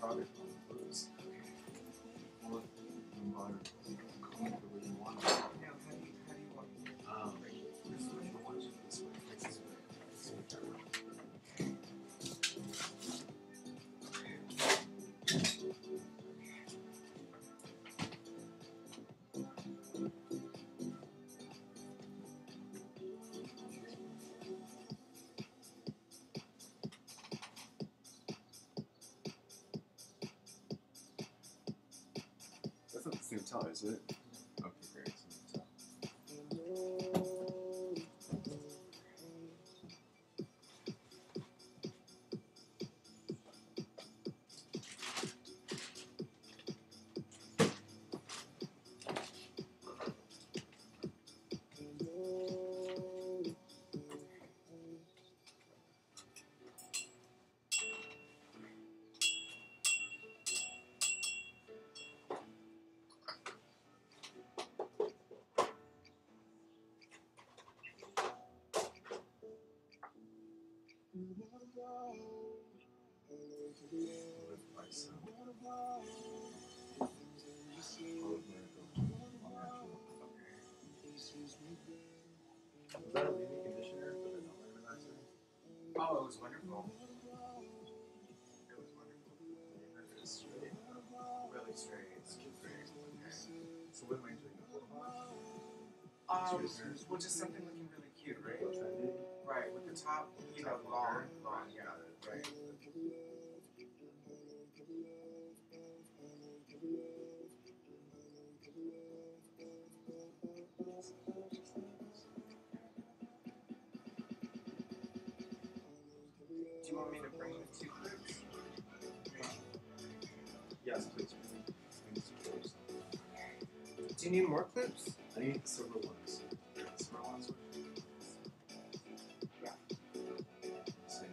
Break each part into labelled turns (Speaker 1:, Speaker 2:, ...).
Speaker 1: product on the boots. Or you want to comb it the way you want it.
Speaker 2: Yeah, how do you want it?
Speaker 1: This is what you want to do this way. This way. That's not the same towel, is it? Okay, great. Same towel. Lift myself. Was that a leave-in conditioner for the no relaxer?
Speaker 2: Oh, it was wonderful.
Speaker 1: It's straight.
Speaker 2: Really straight. It's great. Okay.
Speaker 1: So what am I doing?
Speaker 2: Well, just something looking really cute, right?
Speaker 1: Trendy?
Speaker 2: Right, with the top, you know, long, yeah,
Speaker 1: Got it.
Speaker 2: right. Do you want me to bring the two clips?
Speaker 1: Yes, please.
Speaker 2: Do you need more clips?
Speaker 1: I need the silver ones. The silver ones?
Speaker 2: Yeah.
Speaker 1: Same.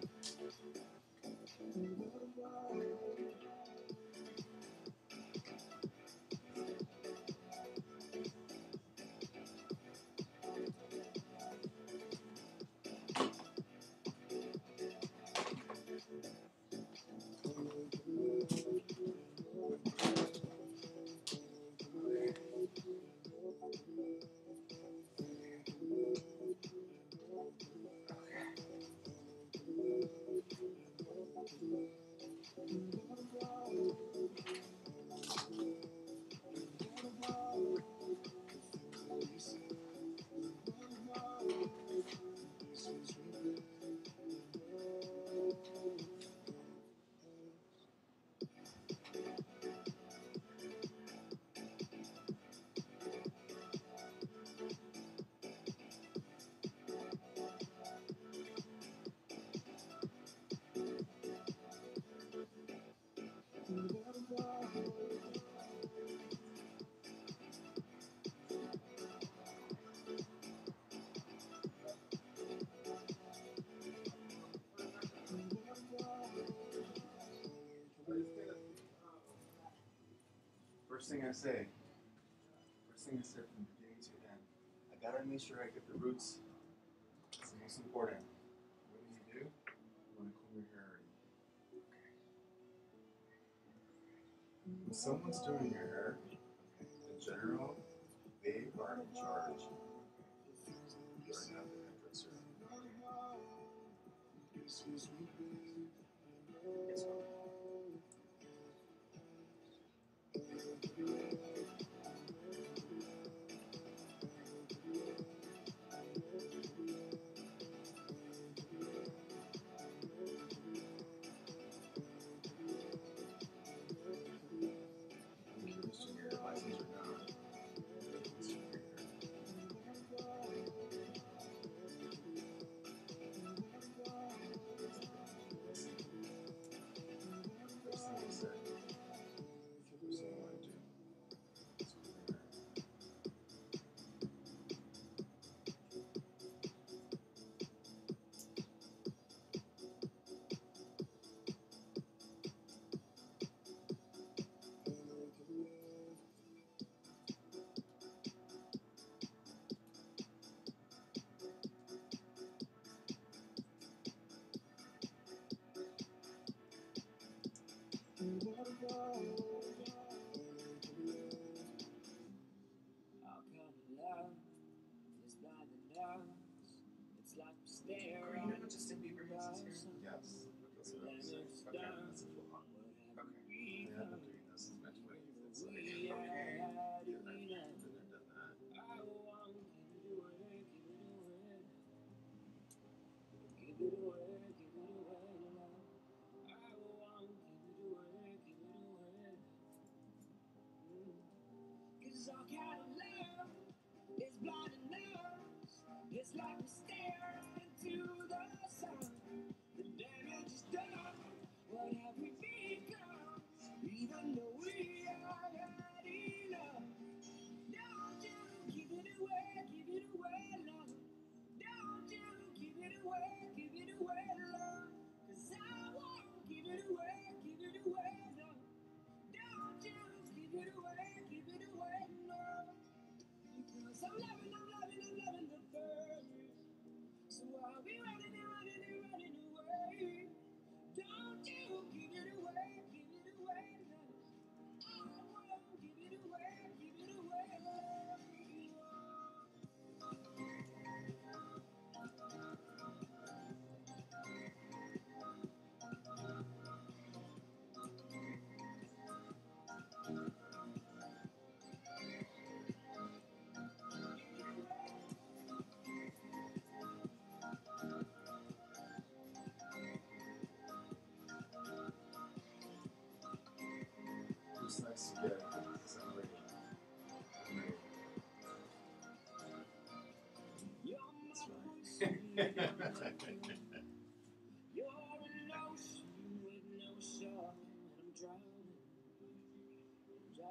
Speaker 1: First thing I say from beginning to end, I gotta make sure I get the roots. It's the most important. What do? You want to comb your hair already. If someone's doing your hair, in general, they are in charge. You are not the hairdresser.
Speaker 2: Yes, ma'am.
Speaker 1: I'm curious to hear your license or not.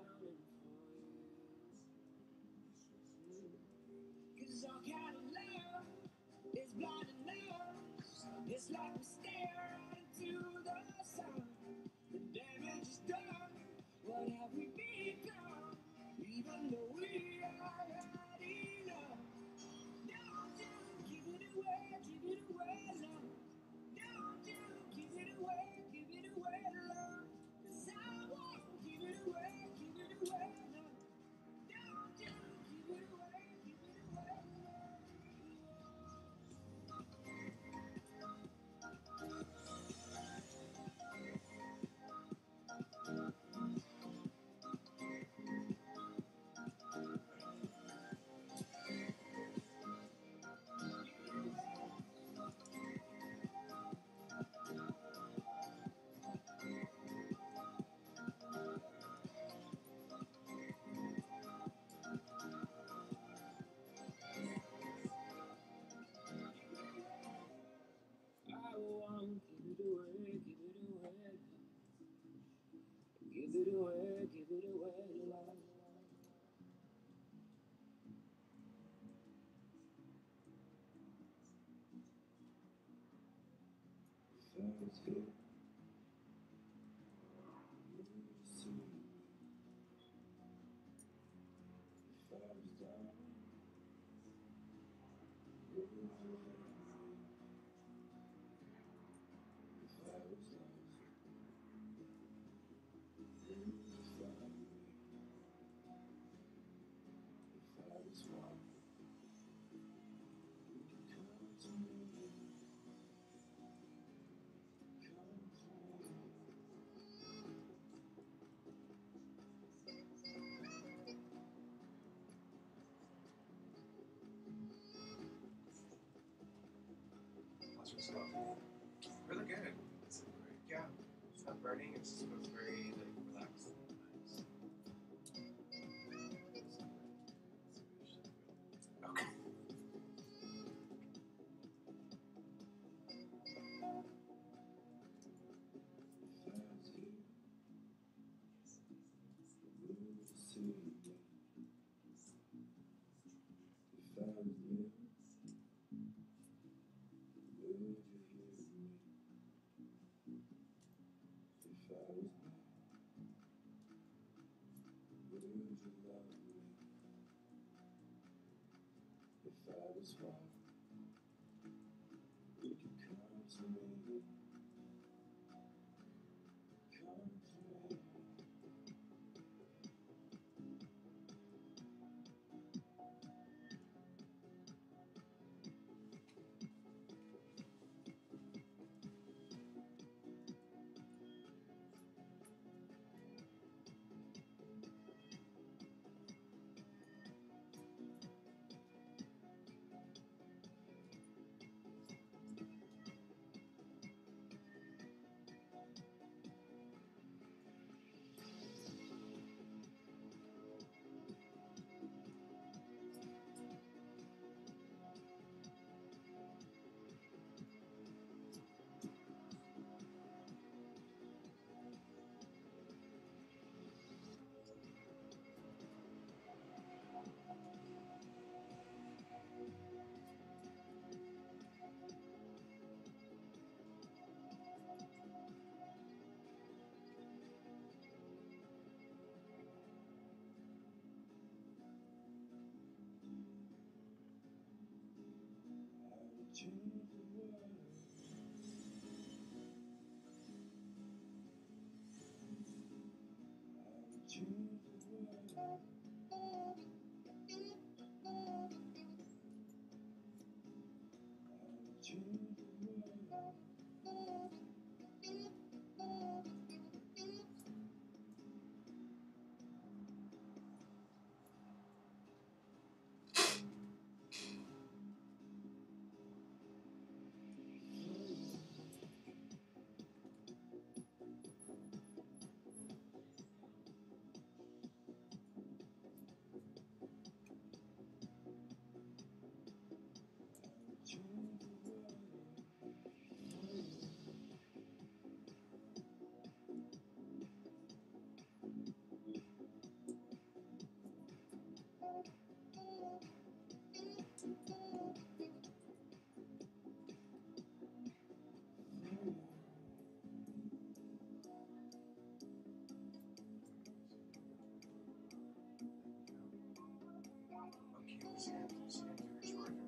Speaker 3: 'Cause all kind of love is blinding love. It's like we stare into the sun. The damage is done. What have we become? Even though we are not enough. Don't you give it away, love. Don't you give it away, love. 'Cause I won't give it away, love. Don't you give it away, love. I won't give it away, love. Give it away, love. Feels good.
Speaker 1: How's your stuff?
Speaker 2: Really good.
Speaker 1: Is it great?
Speaker 2: Yeah. It's not burning. It just feels very like relaxed.
Speaker 1: Nice.
Speaker 2: Okay.
Speaker 1: Just gonna do a short,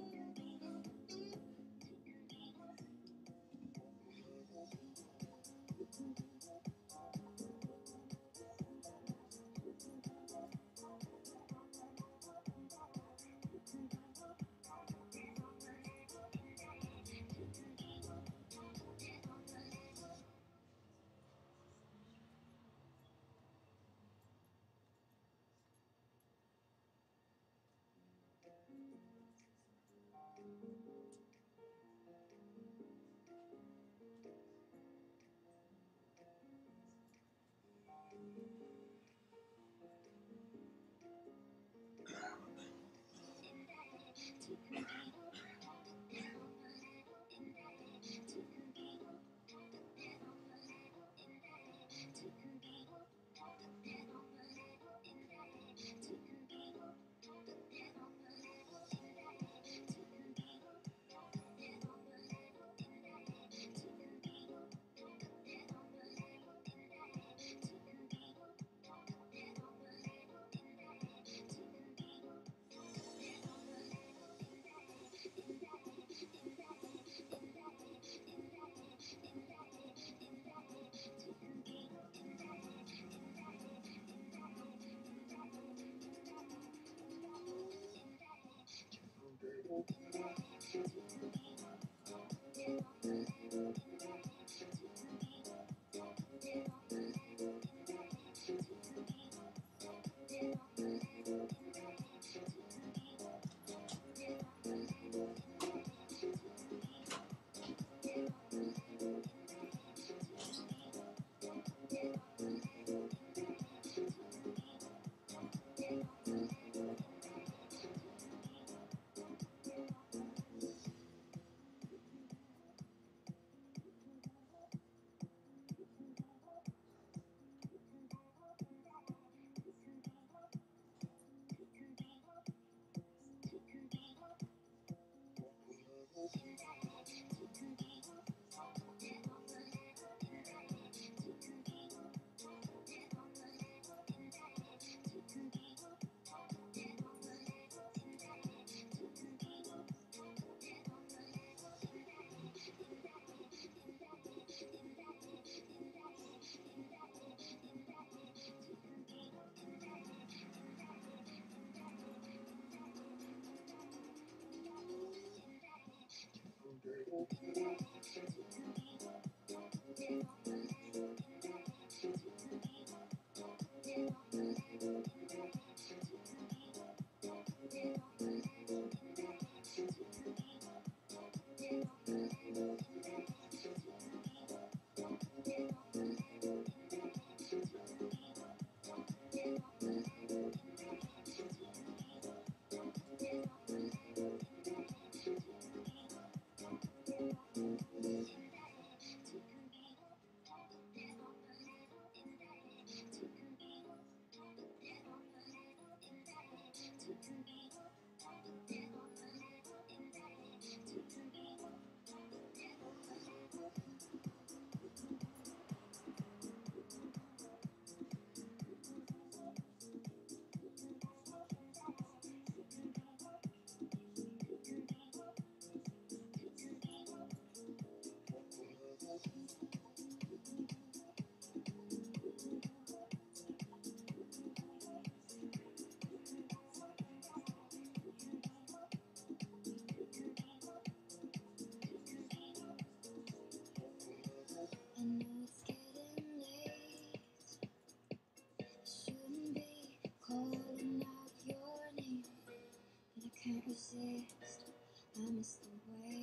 Speaker 3: resist. I miss the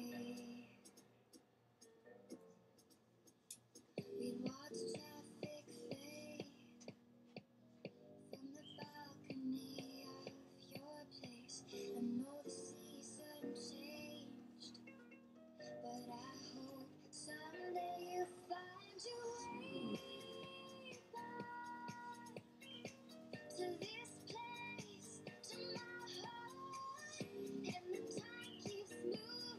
Speaker 3: way we watch traffic fade from the balcony of your place. I know the season changed, but I hope someday you find your way back to this place, to my heart, and the time keeps moving.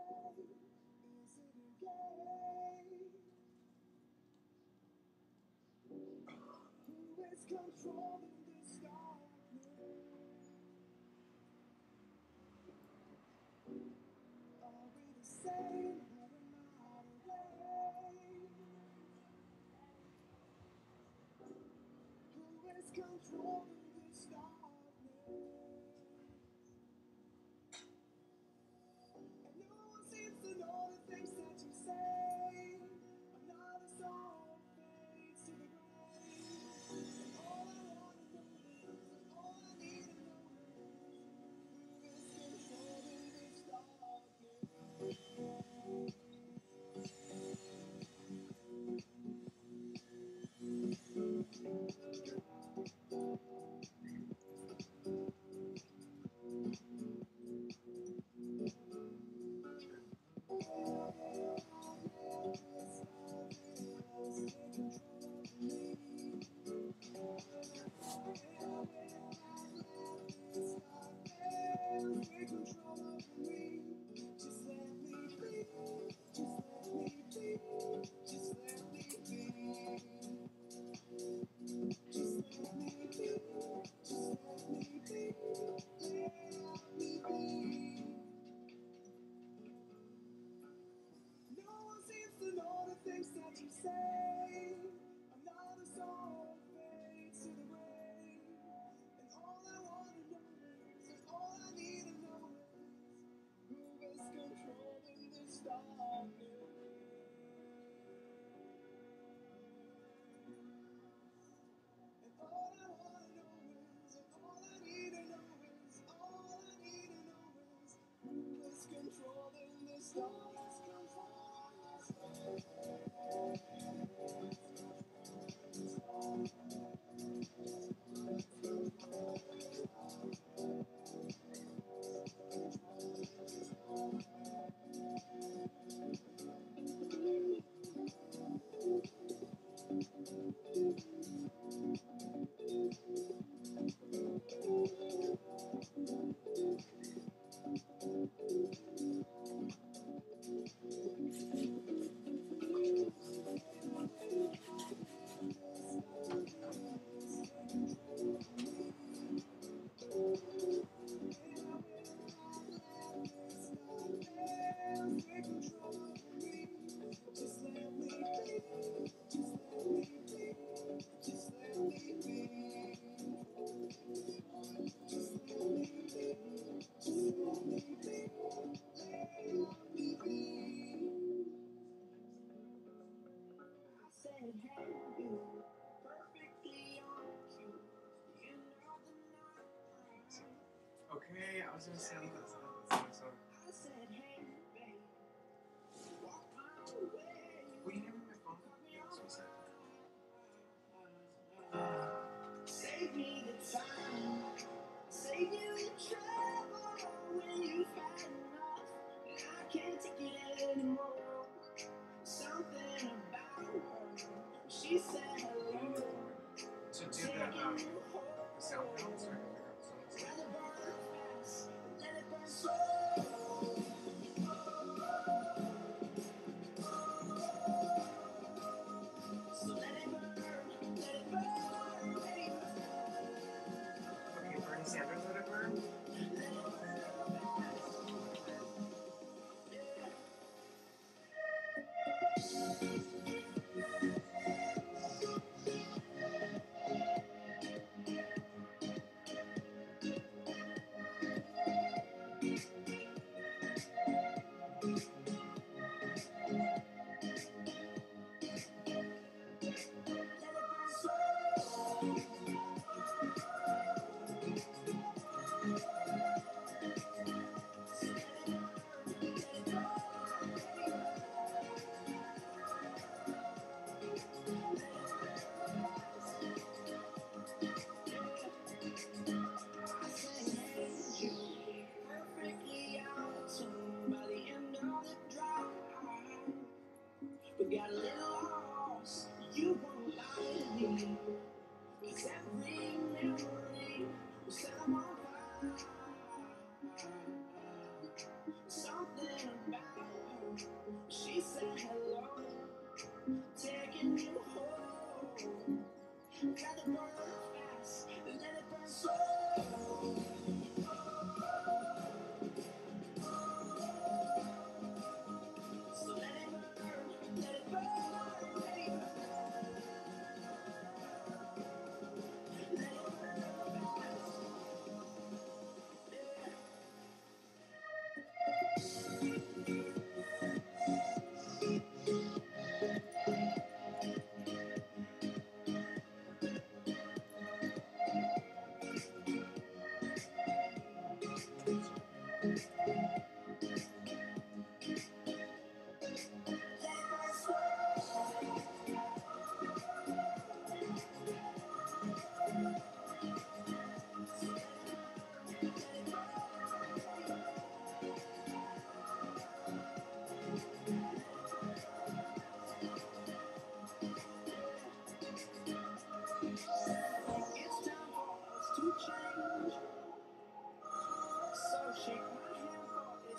Speaker 3: Controlling this darkness. Are we the same? Or am I away? Who is controlling this darkness? And no one seems to know the things that you say. Another song fades to the grave. And all I want to know is, all I need to know is, who is controlling this darkness? No one seems to know the things that you say. Another song fades to the grave. And all I want to know is, all I need to know is, who is controlling this darkness? And all I want to know is, and all I need to know is, all I need to know is, who is controlling this darkness?
Speaker 2: Okay, I was gonna say that's not song. Will you hand me my phone? Yeah, that's what I said.
Speaker 3: Save me the time, save you the trouble when you've had enough. And I can't take it anymore. Something about her, she said hello.
Speaker 2: To do the sound notes, so I can figure out the songs.
Speaker 3: Let it burn fast, let it burn slow. So let it burn, baby.
Speaker 2: Okay, Bernie Sanders, let it burn. Perfectly out of tune by the end of the drive. We got a little lost, you won't lie to me. 'Cause every memory was set on fire. Something about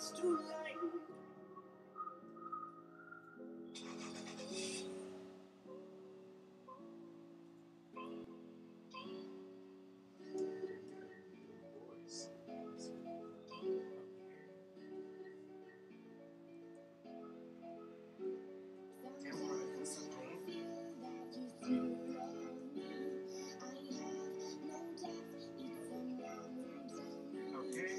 Speaker 2: it's too late.
Speaker 1: Boys. Damn, I wanna feel some pain. Okay.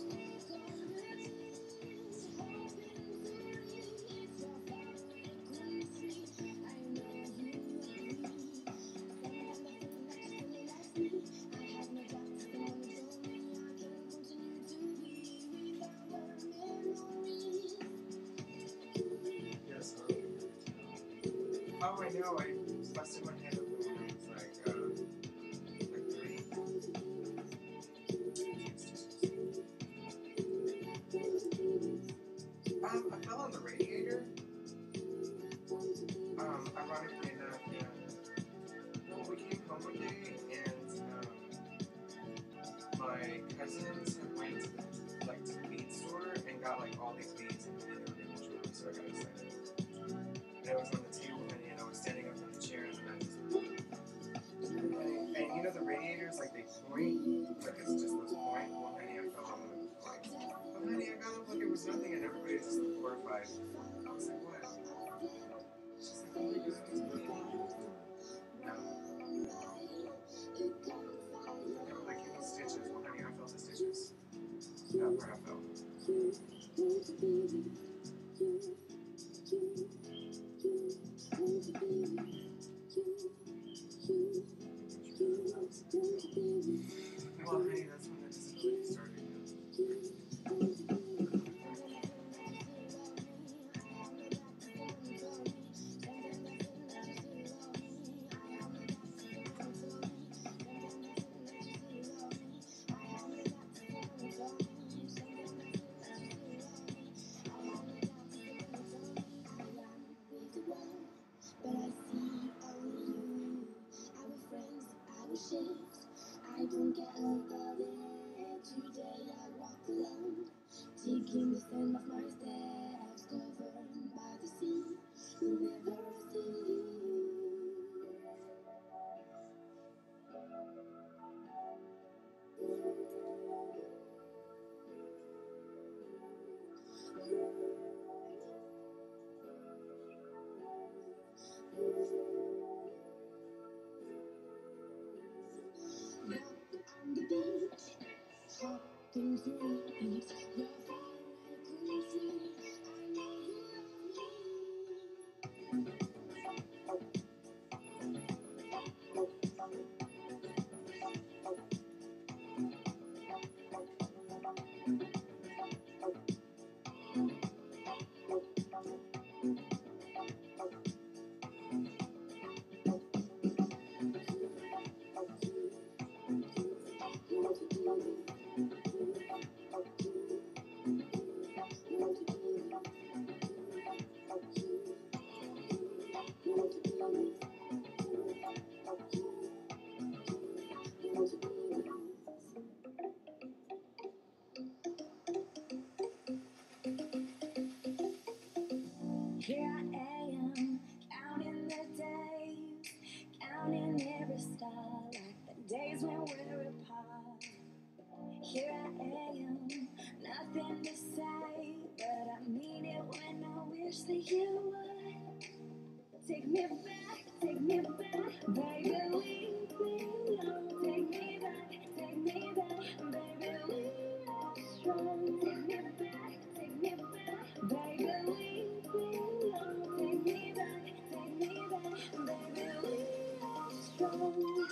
Speaker 1: Yes, oh, I know. I busted my head open when I was like 3. I fell on the radiator. Ironically enough, yeah. Well, we came home one day and my cousins had went to the bead store and got like all these beads and they were gonna enjoy them, so I got excited. And I was on the table and I was standing up in the chair and I just and you know the radiators like they point, like it's just those point. Well, honey, I fell on one of those points. But honey, I got up like it was nothing and everybody was just like horrified. I was like, what? She's like, oh my god, it's bleeding. No. They were like, give me stitches. Well, honey, I felt the stitches. That's where I fell. Well, honey, that's when the disability started.
Speaker 2: But I see only you. Our friends, our shapes. I don't get about it. Today I walk alone, taking the sand of my steps, governed by the sea. Never see you. On the beach, hopping through it. You're far away, couldn't see. I know you love me. Here I am, counting the days, counting every star, like the days when we're apart. Here I am, nothing to say, but I mean it when I wish that you would. Take me back, baby, we belong. Take me back, baby, we are strong. Take me back, baby, we belong. Take me back, baby, we are strong.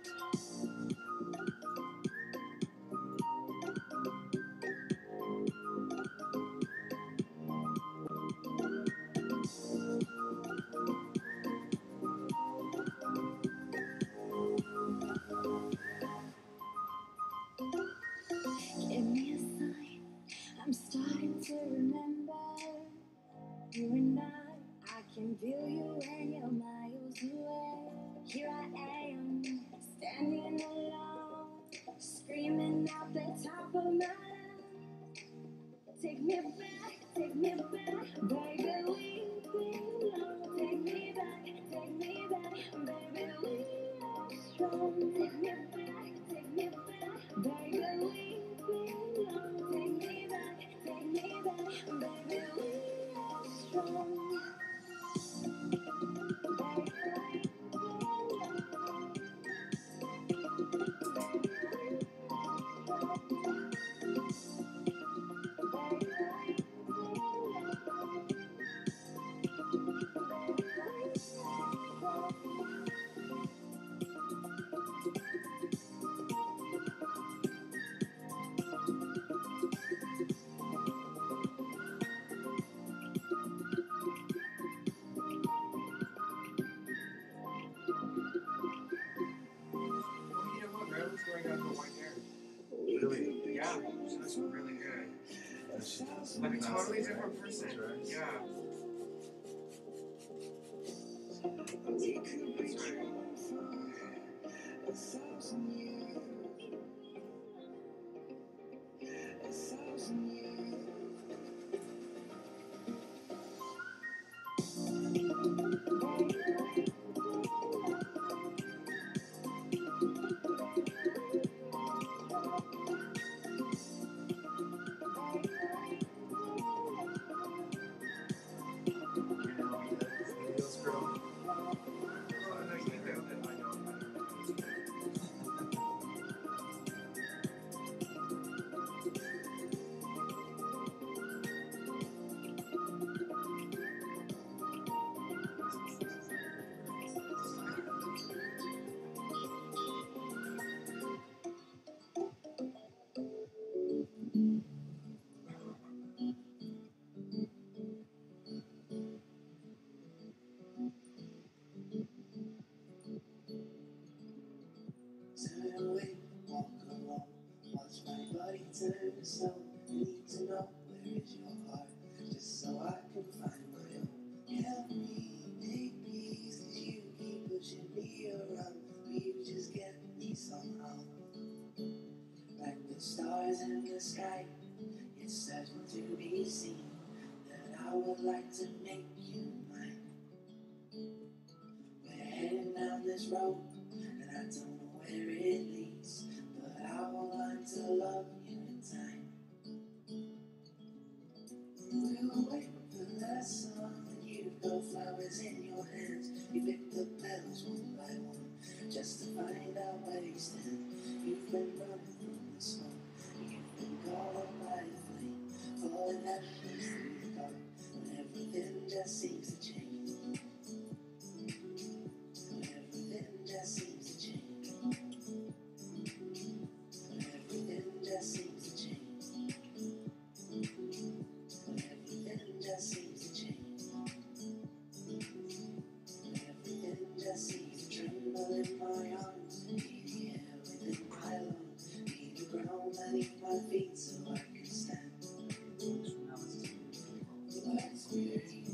Speaker 2: Give me a sign, I'm starting to remember. You and I can feel you when you're miles away. Here I am, standing alone, screaming out the top of my lungs.
Speaker 3: Take me back, baby, we belong. Take me back, baby, we are strong. Take me back, baby, we belong. Take me back, baby, we are strong.
Speaker 1: Well, you know what? Marilyn's going out for white hair.
Speaker 2: Really?
Speaker 1: Yeah, she looks really good.
Speaker 2: That's
Speaker 1: Like a
Speaker 2: nice,
Speaker 1: totally
Speaker 2: right?
Speaker 1: different person.
Speaker 2: That's right.
Speaker 1: Yeah. That's right. You know, this videos, girl. Oh, no, you know that. I know.
Speaker 2: Turn away, walk alone. Watch my body turn to stone. I need to know where is your heart, just so I can find my own. Help me make peace, 'cause you keep pushing me around. Will you just get me somehow? Like the stars in the sky, it's certain to be seen that I would like to make you mine. We're heading down this road, and I don't know where it leads, but I will learn to love you in time. We'll wait for the sun, you got flowers in your hands. You pick the petals one by one, just to find out where you stand. You've been running from the smoke, you've been caught up by the flame, falling headfirst through the dark, when everything just seems to change. When everything just seems to change. When everything just seems to change. When everything just seems to change. When everything just seems to tremble in my arms. Be the air within my lungs. Be the ground beneath my feet so I can stand. Let's be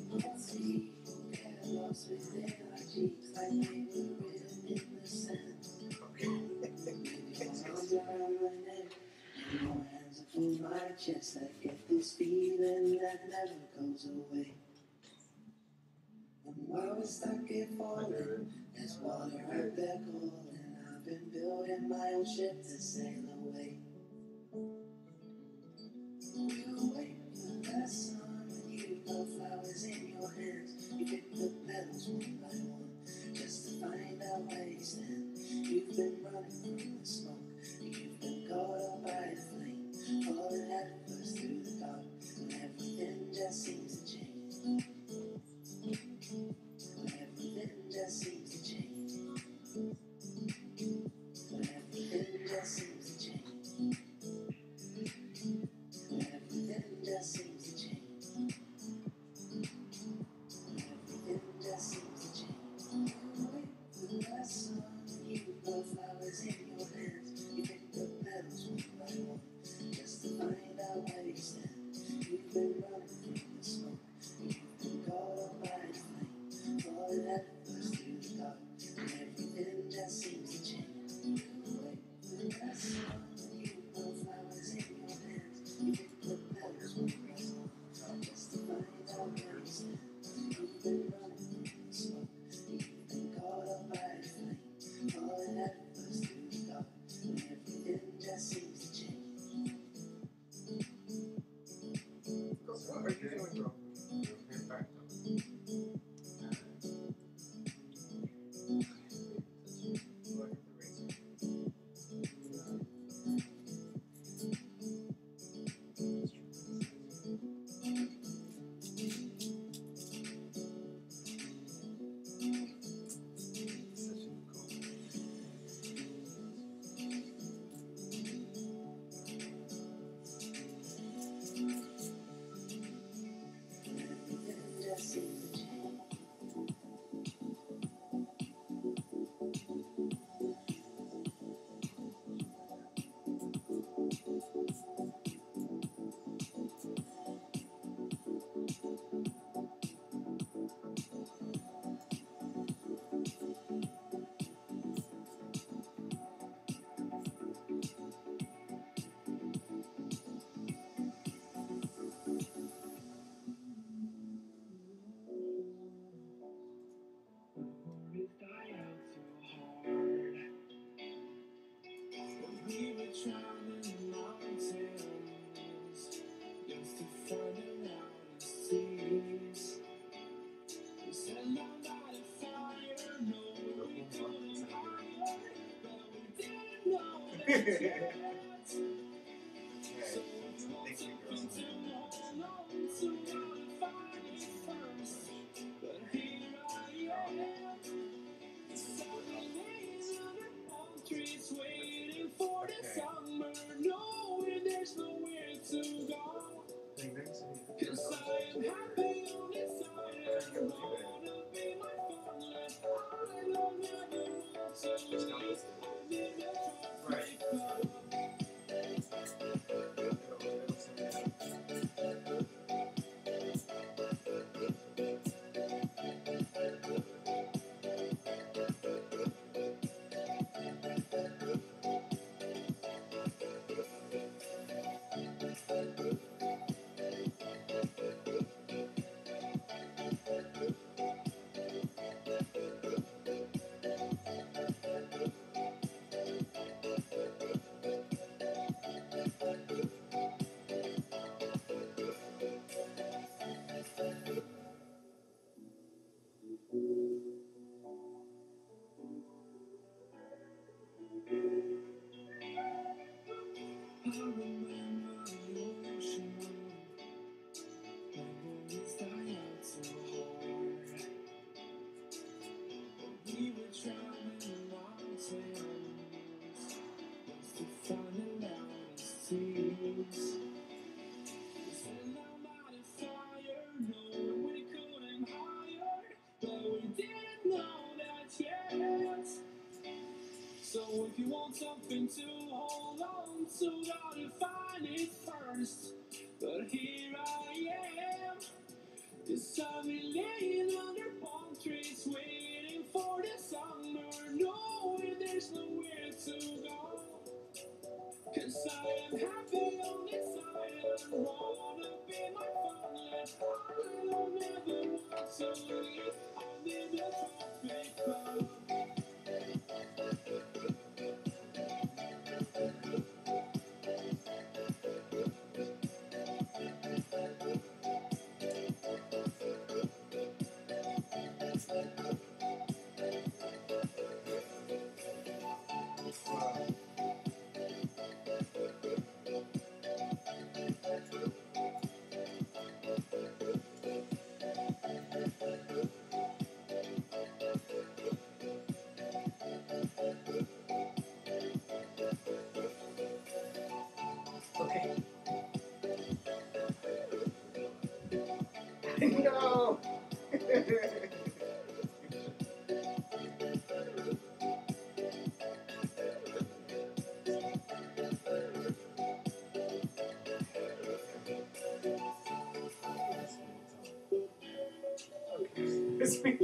Speaker 2: get lost within our cheeks like they were written in the sand. Your arms around my neck, and your hands upon my chest. I get this feeling that never goes away. And while we're stuck here falling, there's water out there calling. I've been building my own ship to sail away. We'll wait for the sun, you've got flowers in your hands. You pick the petals one by one, just to find out where you stand. You've been running from the smoke, you've been caught up by the flame, falling headfirst through the dark, when everything just seems to change. When everything just seems to change. When everything just seems to change. When everything just seems to change. When everything just seems to change. Wait for the sun, you've got flowers in your hands. You pick the petals one by one, just to find out where you stand. You've been running from the smoke, you've been caught up by the flame, falling headfirst through the dark, and everything just seems to change. Wait for the sun, you've got flowers in your hands. You pick the petals one by one.
Speaker 1: are you feeling, bro? Okay, back up. Look at the razor.
Speaker 2: So if you want something to hold on to, gotta find it first. But here I am, this I've been laying under palm trees, waiting for the summer, knowing there's nowhere to go. 'Cause I am happy on this island, wanna be my farmland. I don't ever want to leave, I'm in the tropic club.
Speaker 1: Okay. No! It's me.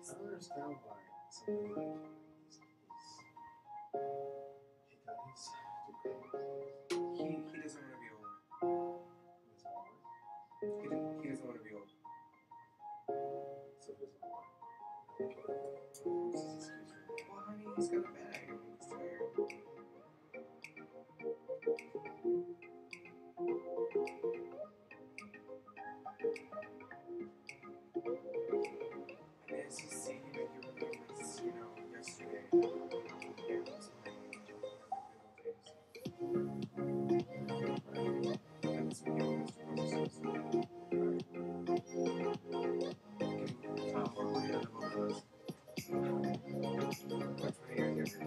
Speaker 1: don't understand why somebody like he got his degree. He doesn't want to be old. He doesn't want to be old. So he doesn't work. What's his excuse? Well, honey, he's got a bag and he's tired. I didn't see him in your room, yesterday. Yeah, that's my that's what he was supposed to say. What were the other both of us? Which one are you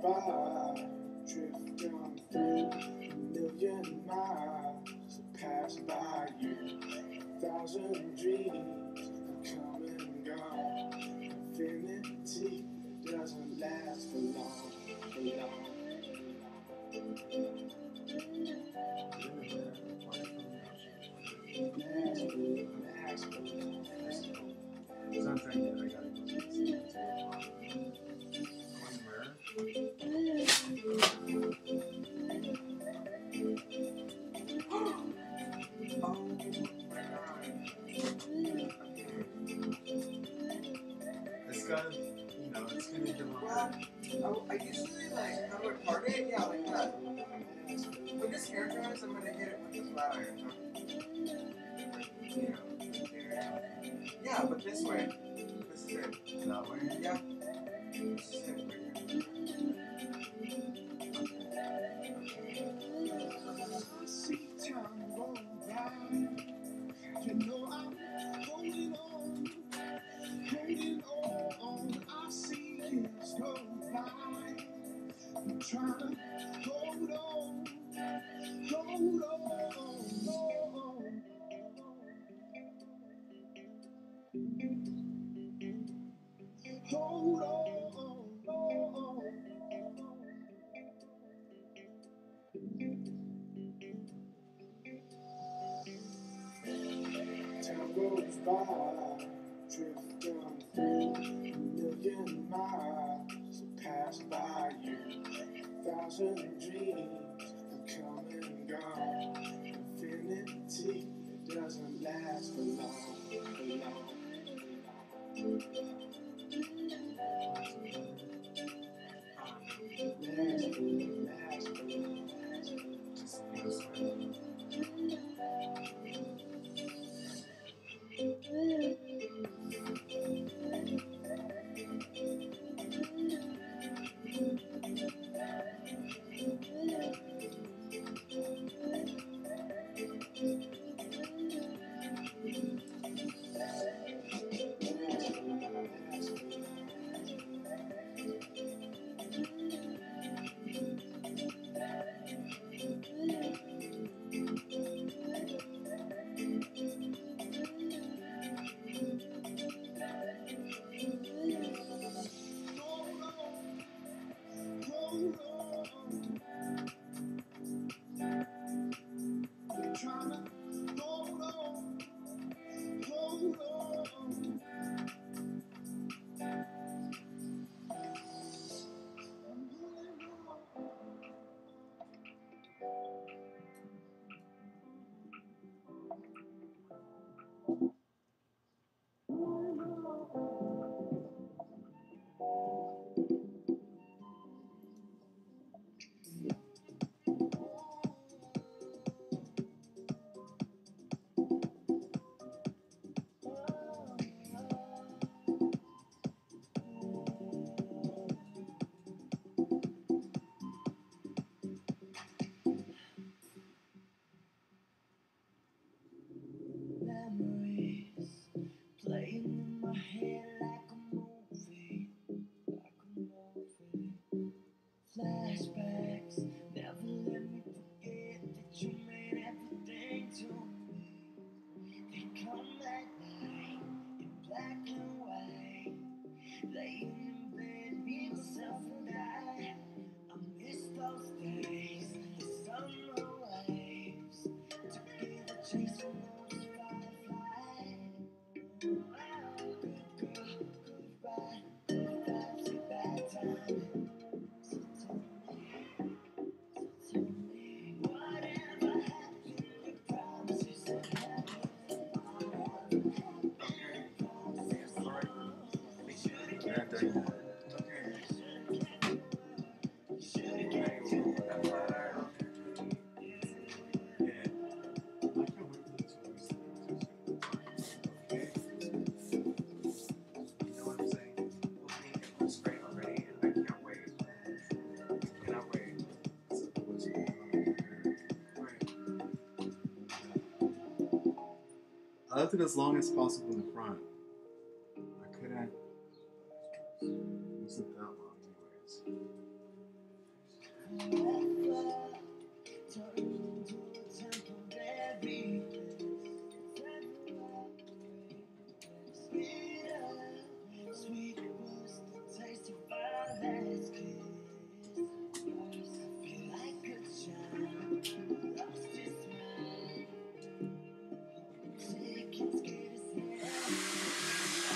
Speaker 2: by, drifting through a million miles that pass by you. 1,000 dreams come and go. Infinity doesn't last for long, for long.
Speaker 1: Sometimes I gotta go to the it's gonna, you know, it's gonna be
Speaker 3: Well, I usually like how do I part it? Yeah, like that. When this hair dries, I'm gonna hit it with this flat iron. You know, yeah, but this way. This is it.
Speaker 1: that way.
Speaker 3: Yeah. This is it.
Speaker 2: I see time go by. You know I'm holding on, holding on. I see years go by. I'm trying to hold on, hold on. Hold on. Time goes by, drifting through a million miles that pass by you. 1,000 dreams that come and go. Infinity doesn't last for long, for long. Memories playing in my head like a movie, Flashbacks never let me forget that you made everything to me. They come at night in black and white, laying in bed, be myself and I miss those days, the summer waves, together chasing those fireflies. Wow, good girl, good ride, good vibes, good bad timing. So tell me, whatever happened to promises that
Speaker 1: I left it as long as possible in the front. I couldn't. It wasn't that long, anyways.
Speaker 2: bitter, sweet was the taste of our last kiss. I feel like a child, lost his mind, sick and scared as hell.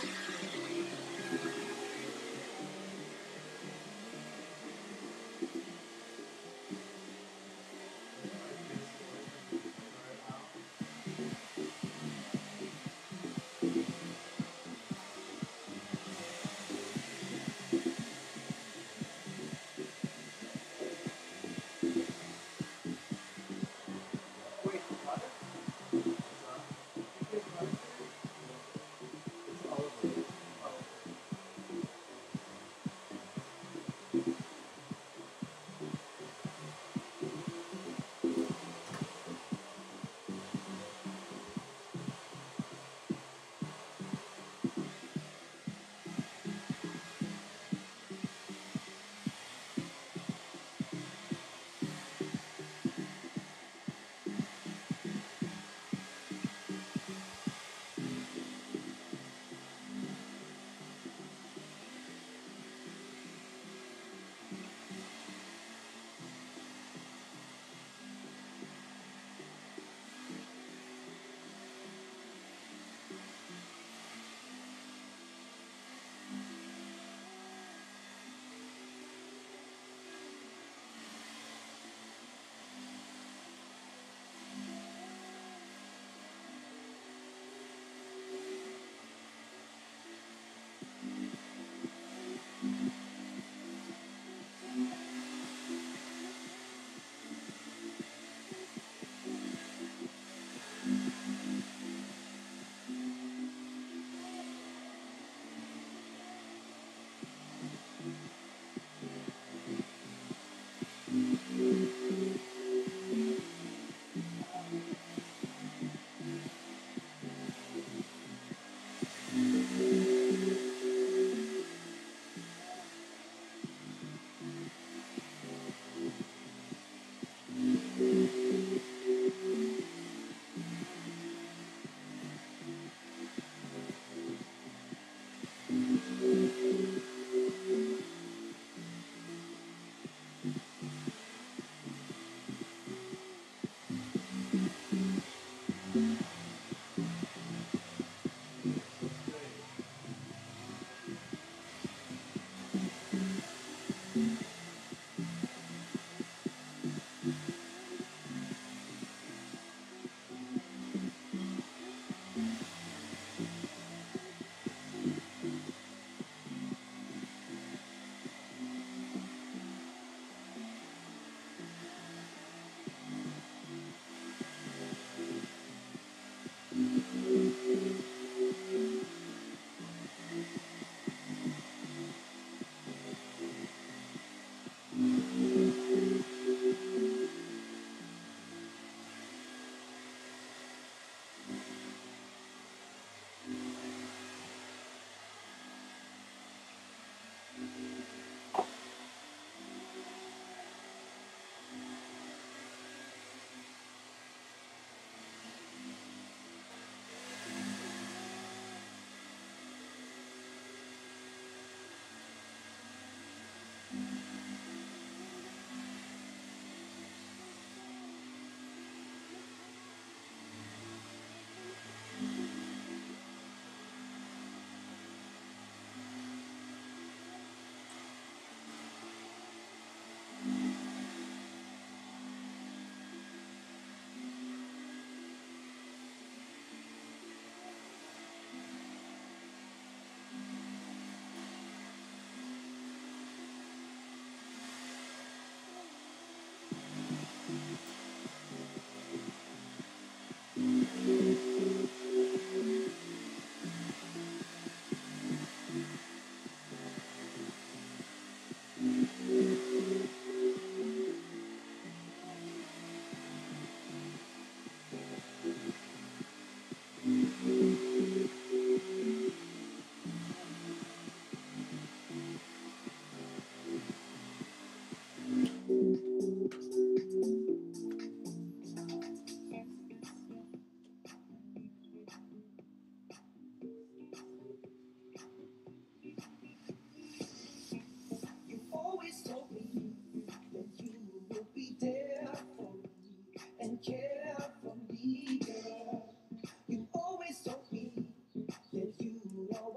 Speaker 1: Wait, what? It's all over. Oh.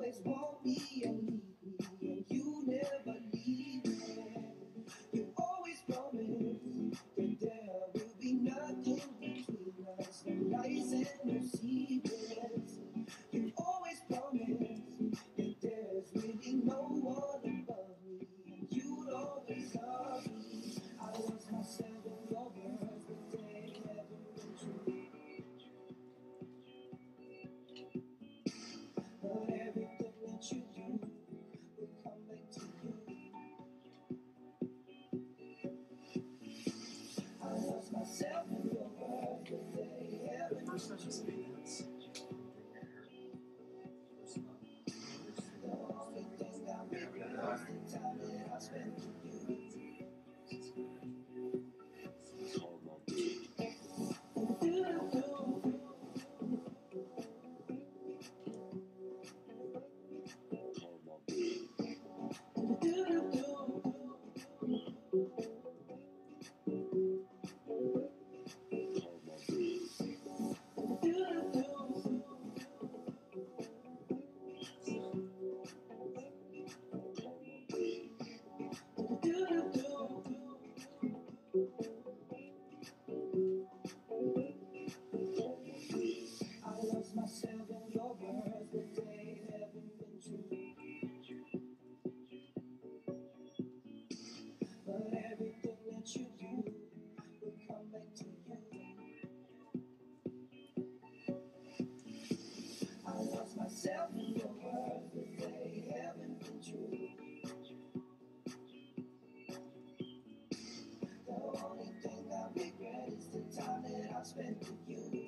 Speaker 2: always want me and need me, and you never leave me. You always promise that there will be nothing between us, no lies and no secrets. You always promise that there's really no one above me, and you'd always love me. I lost myself in your words, but they haven't been true. But everything that you do will come back to you. I lost myself in your words, but they
Speaker 1: The
Speaker 2: haven't
Speaker 1: first
Speaker 2: been
Speaker 1: step is
Speaker 2: true.
Speaker 1: maintenance.
Speaker 2: The only thing I regret is the time that I spent with you. I lost myself in your words, but they haven't been true. But everything that you do will come back to you. I lost myself in your words, but they haven't been true. The only thing I regret is the time that I spent with you.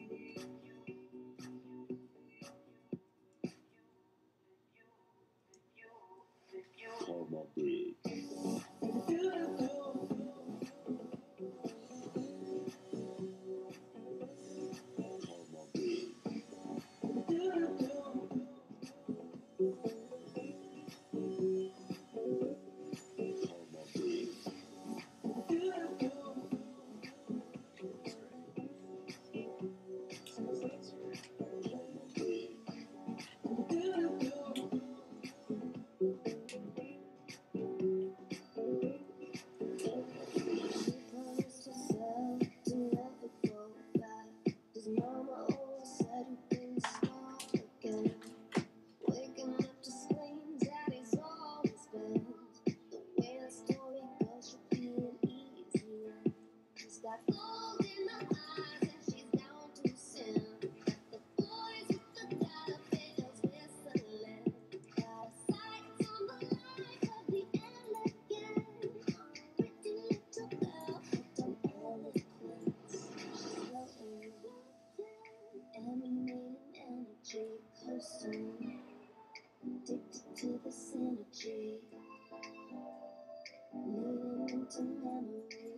Speaker 2: Addicted to this energy, leaning into memory.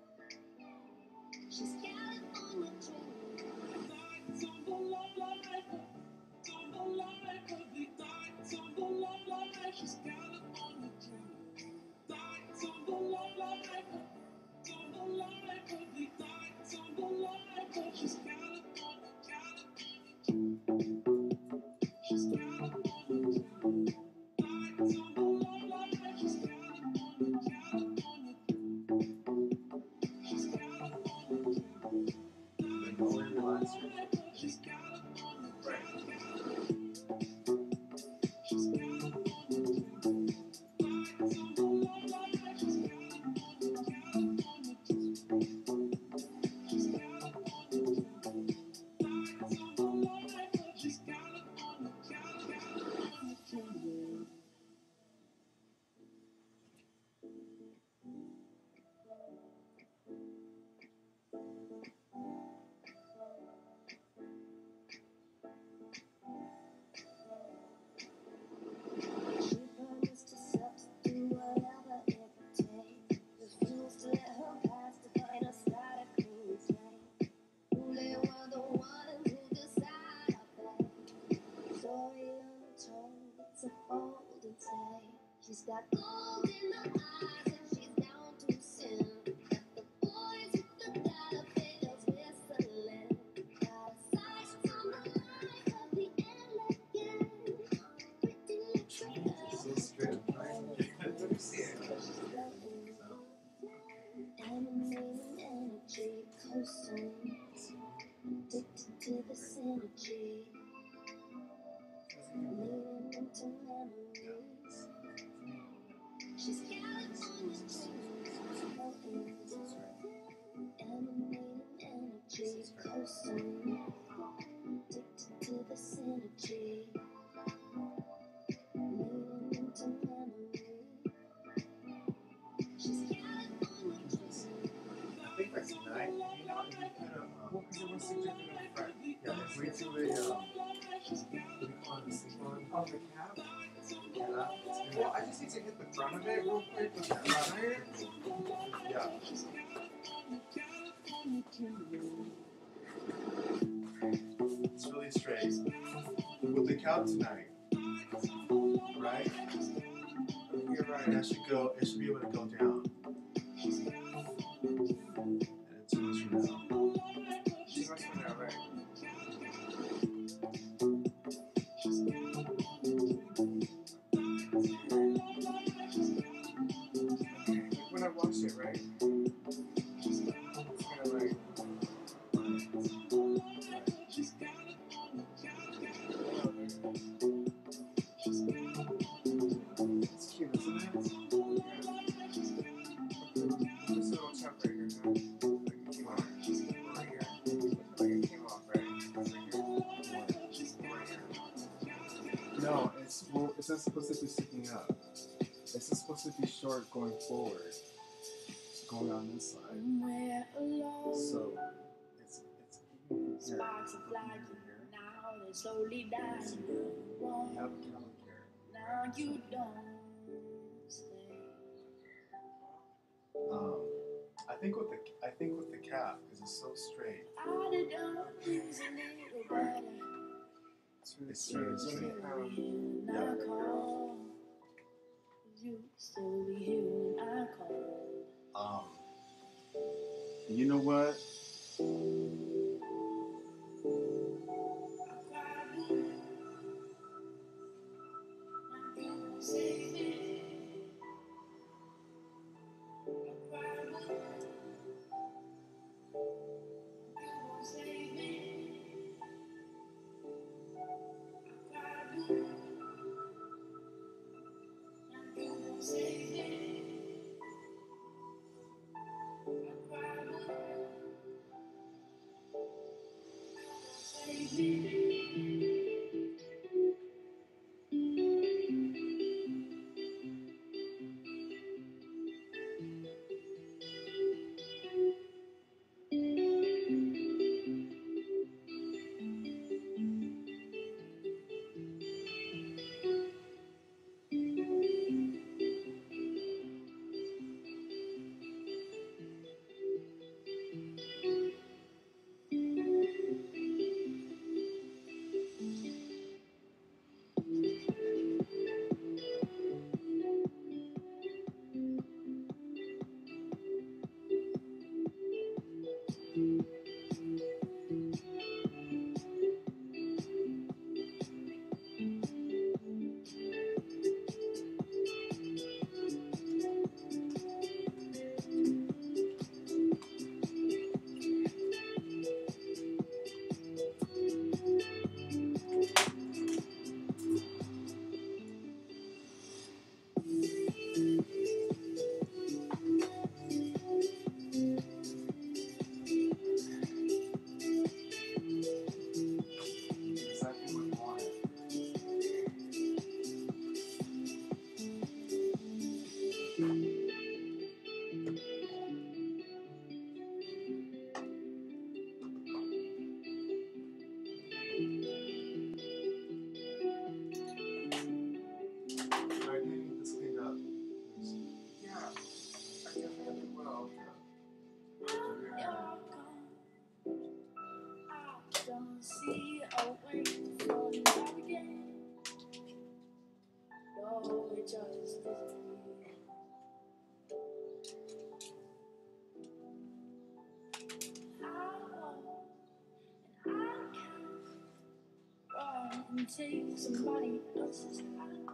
Speaker 2: She's California dreaming. Nights on the life, on the life of the nights on the life. She's California dreaming. Nights on the life, on the life of the nights on the life. She's California, California. She's California dreaming. Nights on the life. She's California, California. She's California dreaming. Nights on the life. She's California, California. She's California dreaming. Nights on the life. She's California, California. She's California dreaming. Nights on the life. She's California, California dreaming. She promised herself to do whatever it would take. Refused to let her past define her start a clean slate. Who they were the ones who decide our fate. Story untold, it's a bold and tale. She's got gold in her eyes and she's down to sin. Got the boys with the dollar bills whistling. Got a sight on the life of the elegant. Pretty She's got energy close to me, addicted to the synergy, leaning into memory. She's got
Speaker 1: I think that's tonight. You know, if you kind of, well, because it was suggested in front. Yeah, if we do a, what do you call it, a sleep on the cab? Yeah.
Speaker 3: Well, I just need to hit the front of it real quick with the front iron.
Speaker 1: Yeah. It's really straight. With the cab tonight, right? You're right. And it should be able to go down. And it's too much for now.
Speaker 3: Too much for now, right? When I wash it, right? It's gonna like.
Speaker 1: It's cute, isn't it?
Speaker 3: This little chunk right here, huh? Like it came off. Right here. Like it came off, right? Right here. Right here.
Speaker 1: No, it's not supposed to be sticking up. It's supposed to be short going forward. It's going on this side. So it's here.
Speaker 2: sparks of light now they're slowly dying.
Speaker 1: You have a camel here.
Speaker 2: Now you don't stay.
Speaker 1: I think with the cap because it's so straight.
Speaker 2: I did not lose a little better.
Speaker 1: It's straight.
Speaker 2: I call. You still be here when I call.
Speaker 1: You know what?
Speaker 2: Save me. Save me. Save me.
Speaker 1: Exactly what you wanted. I do need this cleaned up.
Speaker 3: Yeah, I definitely will.
Speaker 2: I don't see a way for love again. No, it just isn't me. I won't, and I can't run and take somebody else's hand.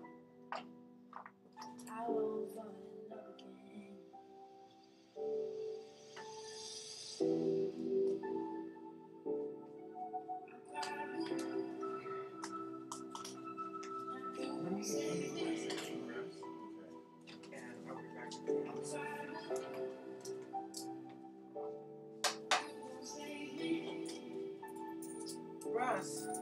Speaker 2: I won't fall in love again.
Speaker 3: When
Speaker 1: us.